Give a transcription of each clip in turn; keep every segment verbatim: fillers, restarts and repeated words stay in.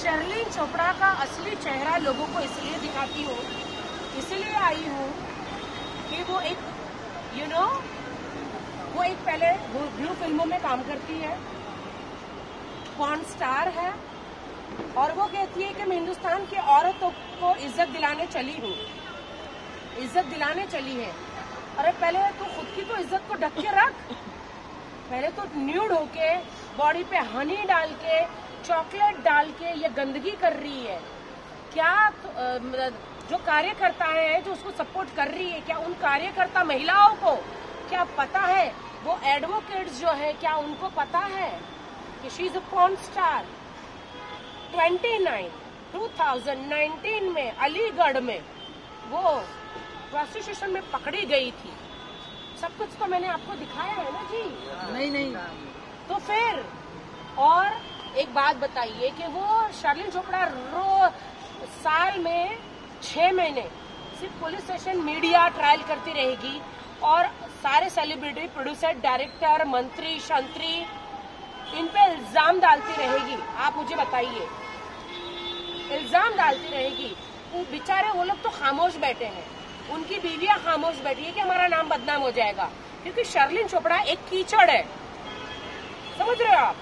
शर्लिन चोपड़ा का असली चेहरा लोगों को इसलिए दिखाती हूँ, इसलिए आई हूँ कि वो एक यू you नो know, वो एक पहले ब्लू फिल्मों में काम करती है, पॉर्न स्टार है, और वो कहती है कि मैं हिंदुस्तान की औरतों को इज्जत दिलाने चली हूँ, इज्जत दिलाने चली है। अरे पहले तो खुद की तो इज्जत को ढक के रख, पहले तो न्यूड होके बॉडी पे हनी डाल के चॉकलेट डाल के ये गंदगी कर रही है। क्या जो कार्यकर्ता है जो उसको सपोर्ट कर रही है, क्या उन कार्यकर्ता महिलाओं को क्या पता है, वो एडवोकेट्स जो है क्या उनको पता है कि she is a porn star. उनतीस दो हज़ार उन्नीस में अलीगढ़ में वो प्रोस्टिट्यूशन में पकड़ी गई थी। सब कुछ तो मैंने आपको दिखाया है ना जी। नहीं नहीं तो फिर और एक बात बताइए कि वो शर्लिन चोपड़ा रो साल में छह महीने सिर्फ पुलिस स्टेशन मीडिया ट्रायल करती रहेगी और सारे सेलिब्रिटी, प्रोड्यूसर, डायरेक्टर, मंत्री, शंत्री इन पे इल्जाम डालती रहेगी। आप मुझे बताइए, इल्जाम डालती रहेगी। वो बेचारे वो लोग तो खामोश बैठे हैं, उनकी बीवियां खामोश बैठी है कि हमारा नाम बदनाम हो जाएगा, क्योंकि शर्लिन चोपड़ा एक कीचड़ है, समझ रहे हो आप?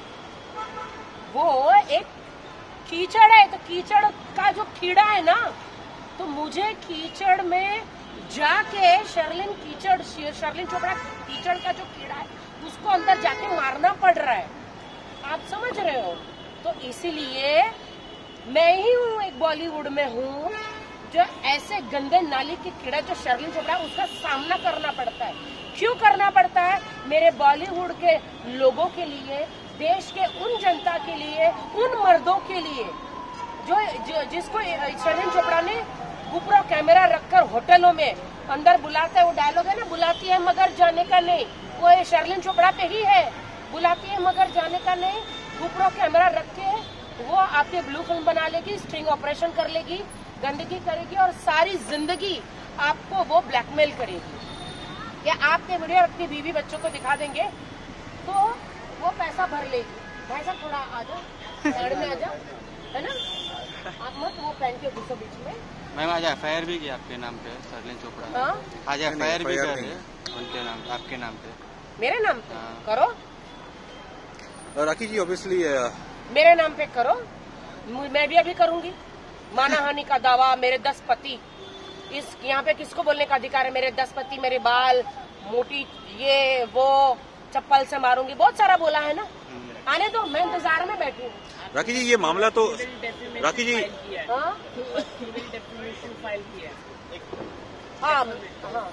वो एक कीचड़ है, तो कीचड़ का जो कीड़ा है ना, तो मुझे कीचड़ में जाके शर्लिन कीचड़ शर्लिन चोपड़ा कीचड़ का जो कीड़ा है उसको अंदर जाके मारना पड़ रहा है। आप समझ रहे हो? तो इसीलिए मैं ही हूँ एक बॉलीवुड में हूँ जो ऐसे गंदे नाली के कीड़ा जो शर्लिन चोपड़ा, उसका सामना करना पड़ता है। क्यों करना पड़ता है? मेरे बॉलीवुड के लोगों के लिए, देश के उन जनता के लिए, उन मर्दों के लिए जो, जो जिसको शर्लिन चोपड़ा ने ऊपर कैमरा रखकर होटलों में अंदर बुलाता है। वो डायलॉग है ना, बुलाती है मगर जाने का नहीं, वो शर्लिन चोपड़ा पे ही है। बुलाती है मगर जाने का नहीं, ऊपर कैमरा रख के वो आपके ब्लू फिल्म बना लेगी, स्ट्रिंग ऑपरेशन कर लेगी, गंदगी करेगी और सारी जिंदगी आपको वो ब्लैकमेल करेगी। या आपके वीडियो अपनी बीवी बच्चों को दिखा देंगे तो वो पैसा भर लेगी। भाई साहब थोड़ा आ जाओ, साइड में आ जाओ, है ना? आप मत वो पहन के घुसो बीच में। मैम आज एफ आई आर भी किया आपके नाम पे, शर्लिन चोपड़ा। हाँ? आज एफ आई आर भी कर रहे हैं उनके नाम, आपके नाम पे। मेरे नाम पे करो राखी जी, ऑब्वियसली मेरे नाम पे करो, मैं भी अभी करूंगी। मानहानि का दावा, मेरे दस पति, इस यहाँ पे किसको बोलने का अधिकार है? मेरे दस पति, मेरे बाल, मोटी, ये वो, चप्पल से मारूंगी, बहुत सारा बोला है ना। आने दो, मैं इंतजार में बैठी हूँ। राखी जी ये मामला तो राखी जी हाँ हाँ हाँ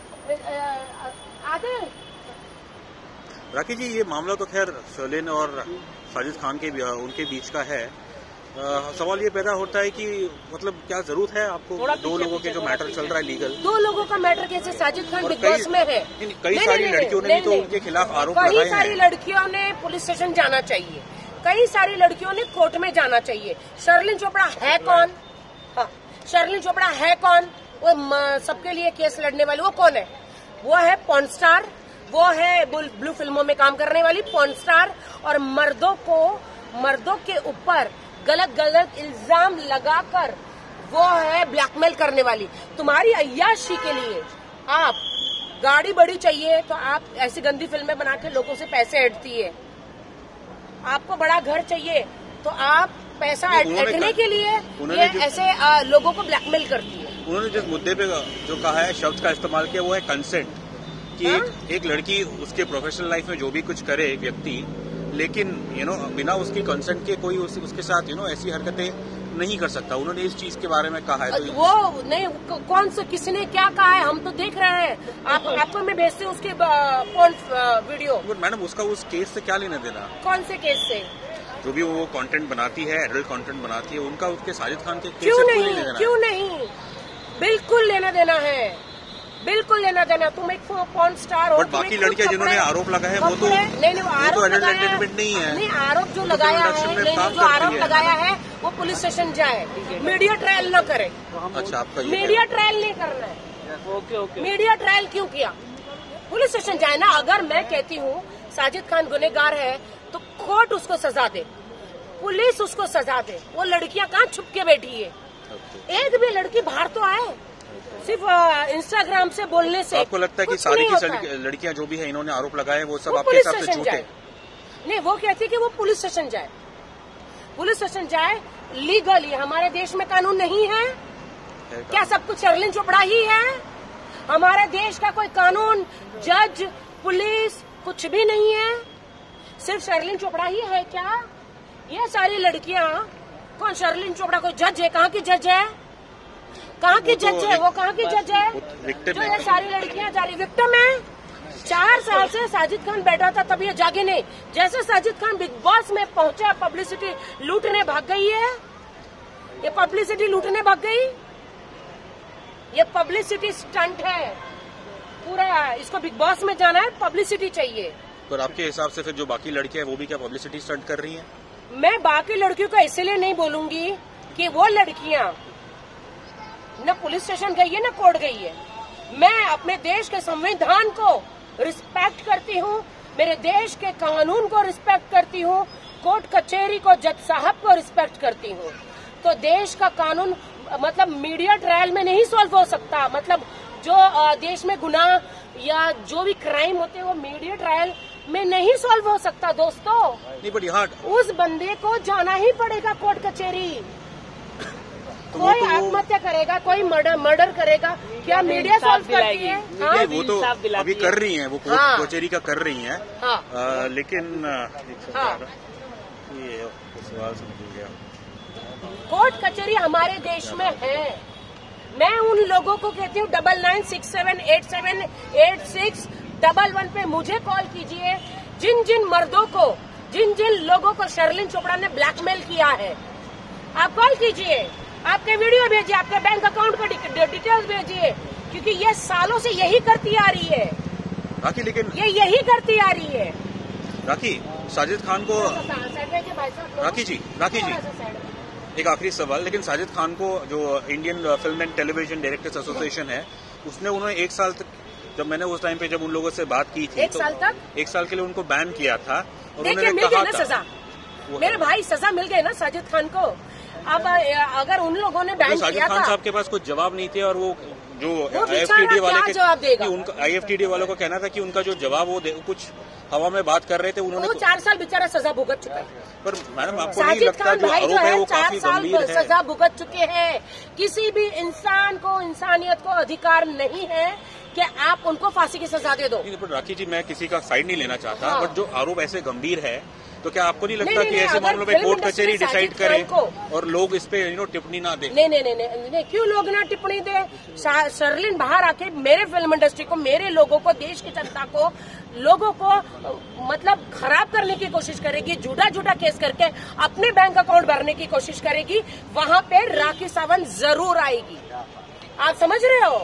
आगे राखी जी ये मामला तो खैर शर्लिन और साजिद खान के उनके बीच का है। आ, सवाल ये पैदा होता है कि मतलब क्या जरूरत है आपको दो लोगों के जो मैटर चल रहा है लीगल, दो लोगों का मैटर कैसे? साजिद खान बिग बॉस में है, कई सारी लड़कियों ने भी तो उनके खिलाफ आरोप लगाए हैं। कई सारी लड़कियों ने पुलिस स्टेशन जाना चाहिए, कई सारी लड़कियों ने कोर्ट में जाना चाहिए। शर्लिन चोपड़ा है कौन? हाँ, शर्लिन चोपड़ा है कौन? वो सबके लिए केस लड़ने वाली वो कौन है? वो है पॉर्न स्टार, वो है ब्लू फिल्मों में काम करने वाली पॉर्न स्टार, और मर्दों को मर्दों के ऊपर गलत गलत इल्जाम लगाकर वो है ब्लैकमेल करने वाली। तुम्हारी अय्याशी के लिए आप गाड़ी बड़ी चाहिए तो आप ऐसी गंदी फिल्में बना के लोगों से पैसे ऐंठती है। आपको बड़ा घर चाहिए तो आप पैसा ऐंठने के लिए ये ऐसे आ, लोगों को ब्लैकमेल करती है। उन्होंने जिस मुद्दे पे जो कहा है, शब्द का इस्तेमाल किया, वो है कंसेंट, कि हाँ? एक, एक लड़की उसके प्रोफेशनल लाइफ में जो भी कुछ करे एक व्यक्ति, लेकिन यू नो बिना उसकी कंसेंट के कोई उस, उसके साथ यू नो ऐसी हरकतें नहीं कर सकता। उन्होंने इस चीज के बारे में कहा है। तो वो नहीं, कौन सा किसने क्या कहा है हम तो देख रहे हैं। आप, आपको मैं भेजती हूँ उसके वीडियो। मैडम उसका उस केस से क्या लेना देना? कौन से केस से? जो भी वो कंटेंट बनाती है, एडल्ट कंटेंट बनाती है, उनका उसके साजिद खान के केस क्यों से नहीं? लेना क्यों नहीं? बिल्कुल लेना देना है, बिल्कुल लेना देना। तुम एक पॉर्न स्टार हो, बट बाकी लड़कियां जिन्होंने आरोप लगाया है वो तो नहीं नहीं आरोप लगाया नहीं है। नहीं, आरोप जो लगाया है, नहीं जो आरोप लगाया है वो पुलिस स्टेशन जाए, मीडिया ट्रायल न करे। अच्छा, आपका मीडिया ट्रायल नहीं करना है। ओके ओके, मीडिया ट्रायल क्यों किया? पुलिस स्टेशन जाए ना। अगर मैं कहती हूँ साजिद खान गुनहगार है तो कोर्ट उसको सजा दे, पुलिस उसको सजा दे। वो लड़कियां कहाँ छुप के बैठी है? एक भी लड़की बाहर तो आए, सिर्फ इंस्टाग्राम से बोलने से। आपको लगता है कि सारी की लड़कियां जो भी है इन्होंने आरोप लगाए वो सब आपके हिसाब से झूठे? नहीं, वो कहती कि वो पुलिस स्टेशन जाए, पुलिस स्टेशन जाए लीगली। हमारे देश में कानून नहीं है क्या? सब कुछ शर्लिन चोपड़ा ही है? हमारे देश का कोई कानून, जज, पुलिस कुछ भी नहीं है, सिर्फ शर्लिन चोपड़ा ही है क्या? ये सारी लड़कियां, कौन शर्लिन चोपड़ा कोई जज है? कहाँ की जज है? कहाँ की जज है? वो कहाँ की जज है जो ये सारी लड़कियां जा रही? विक्टिम है। चार साल से साजिद खान बैठा था तब ये जागे नहीं। जैसे साजिद खान बिग बॉस में पहुंचा, पब्लिसिटी लूटने भाग गई है। ये पब्लिसिटी लूटने भाग गई, ये पब्लिसिटी स्टंट है पूरा। इसको बिग बॉस में जाना है, पब्लिसिटी चाहिए। पर आपके हिसाब से फिर जो बाकी लड़कियां हैं वो भी क्या पब्लिसिटी स्टंट कर रही हैं? मैं बाकी लड़कियों को इसलिए नहीं बोलूंगी कि वो लड़कियां न पुलिस स्टेशन गई है न कोर्ट गई है। मैं अपने देश के संविधान को रिस्पेक्ट करती हूँ, मेरे देश के कानून को रिस्पेक्ट करती हूँ, कोर्ट कचहरी को, जज साहब को रिस्पेक्ट करती हूँ। तो देश का कानून मतलब मीडिया ट्रायल में नहीं सॉल्व हो सकता। मतलब जो देश में गुनाह या जो भी क्राइम होते हैं वो मीडिया ट्रायल में नहीं सॉल्व हो सकता दोस्तों। नहीं बट यहाँ उस बंदे को जाना ही पड़ेगा कोर्ट कचहरी। तो कोई तो आत्महत्या करेगा, कोई मर्डर मर्डर करेगा, क्या मीडिया सॉल्व करती है? हाँ? वो तो अभी कर रही हैं, वो कोर्ट हाँ। कचहरी का कर रही हैं। हाँ। आ, लेकिन हाँ। ये सवाल समझ गया। कोर्ट कचहरी हमारे देश में है। मैं उन लोगों को कहती हूँ double nine six seven eight seven eight six double one पे मुझे कॉल कीजिए। जिन जिन मर्दों को, जिन जिन लोगों को शर्लिन चोपड़ा ने ब्लैकमेल किया है, आप कॉल कीजिए, आपके वीडियो भेजिए, आपके बैंक अकाउंट का डिटेल्स भेजिए, क्योंकि ये सालों से यही करती आ रही है राखी। लेकिन ये यही करती आ रही है राखी। साजिद खान को राखी जी राखी जी एक आखिरी सवाल। लेकिन साजिद खान को जो Indian film and television directors association है, उसने उन्होंने एक साल तक, जब मैंने उस टाइम पे जब उन लोगों से बात की थी, एक तो साल तक एक साल के लिए उनको बैन किया था। और देखिए मिल गई ना सजा, मेरे भाई सजा मिल गई ना साजिद खान को। अब अगर उन लोगों ने बैन तो किया था, खान साहब के पास कुछ जवाब नहीं थे और वो जो आई एफ टी डी वाले के जवाब देगा, उनका आई एफ टी डी वालों का कहना था कि उनका जो जवाब वो कुछ हवा में बात कर रहे थे। उन्होंने वो चार साल बेचारा सजा भुगत चुका है। पर मैडम आपको नहीं लगता जो आरोप है वो काफी गंभीर है? सजा भुगत चुके हैं। किसी भी इंसान को, इंसानियत को अधिकार नहीं है कि आप उनको फांसी की सजा दे दो। पर राखी जी, मैं किसी का साइड नहीं लेना चाहता, हाँ। बट जो आरोप ऐसे गंभीर है तो क्या आपको नहीं लगता नहीं, कि नहीं, ऐसे मामलों में कोर्ट कचहरी डिसाइड करे और लोग इस पे यू नो टिप्पणी ना दे? नहीं नहीं नहीं नहीं, नहीं क्यों लोग ना टिप्पणी दे? शर्लिन बाहर आके मेरे फिल्म इंडस्ट्री को, मेरे लोगों को, देश की जनता को, लोगों को मतलब खराब करने की कोशिश करेगी, झूठा झूठा केस करके अपने बैंक अकाउंट भरने की कोशिश करेगी। वहां पे राखी सावंत जरूर आएगी। आप समझ रहे हो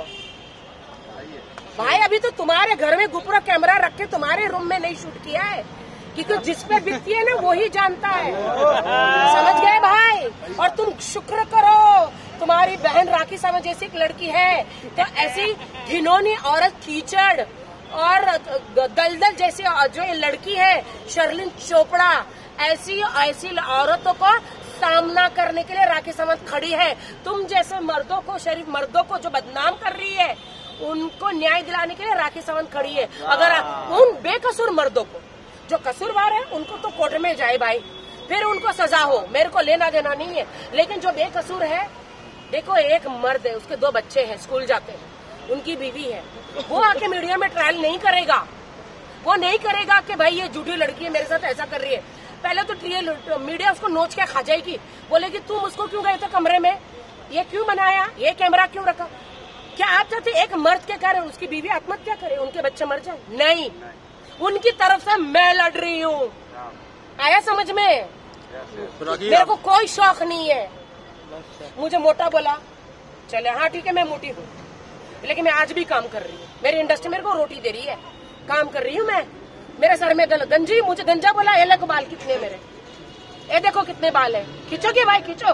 भाई? अभी तो तुम्हारे घर में गुपरा कैमरा रख के तुम्हारे रूम में नहीं शूट किया है, क्योंकि जिस पे बीतती है ना वही जानता है। समझ गए भाई? और तुम शुक्र करो तुम्हारी बहन राखी सावंत जैसी एक लड़की है, तो ऐसी घिनौनी औरत, कीचड़ और दलदल जैसी जो ये लड़की है शर्लिन चोपड़ा, ऐसी ऐसी औरतों को सामना करने के लिए राखी सावंत खड़ी है। तुम जैसे मर्दों को, शरीफ मर्दों को जो बदनाम कर रही है, उनको न्याय दिलाने के लिए राखी सावंत खड़ी है। अगर उन बेकसूर मर्दों को, जो कसूरवार है, उनको तो कोर्ट में जाए भाई, फिर उनको सजा हो, मेरे को लेना देना नहीं है। लेकिन जो बेकसूर है, देखो एक मर्द है, उसके दो बच्चे हैं, स्कूल जाते हैं, उनकी बीवी है, वो आके मीडिया में ट्रायल नहीं करेगा। वो नहीं करेगा कि भाई ये झूठी लड़की है, मेरे साथ ऐसा कर रही है। पहले तो ट्रियल मीडिया उसको नोच के खा जाएगी, बोलेगी तुम उसको क्यों गए थे कमरे में, ये क्यों बनाया, ये कैमरा क्यों रखा? क्या आप चाहते एक मर्द के कारण उसकी बीवी आत्महत्या करे, उनके बच्चे मर जाए? नहीं, उनकी तरफ से मैं लड़ रही हूँ। आया समझ में? मेरे को कोई शौक नहीं है। मुझे मोटा बोला, चले हाँ ठीक है मैं मोटी हूँ, लेकिन मैं आज भी काम कर रही हूँ। मेरी इंडस्ट्री मेरे को रोटी दे रही है, काम कर रही हूँ मैं। मेरे सर में गंजी, मुझे गंजा बोला, ये लग बाल कितने मेरे, ये देखो कितने बाल है, खींचोगे भाई खींचो।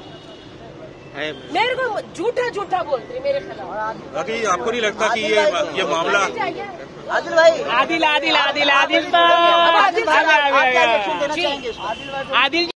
मेरे को झूठा झूठा बोलते मेरे खिलाफ। बाकी आपको नहीं लगता कि ये ये मामला आदिल भाई, आदिल आदिल आदिल आदिल आदिल भाई, आप क्या देना चाहेंगे? आदिल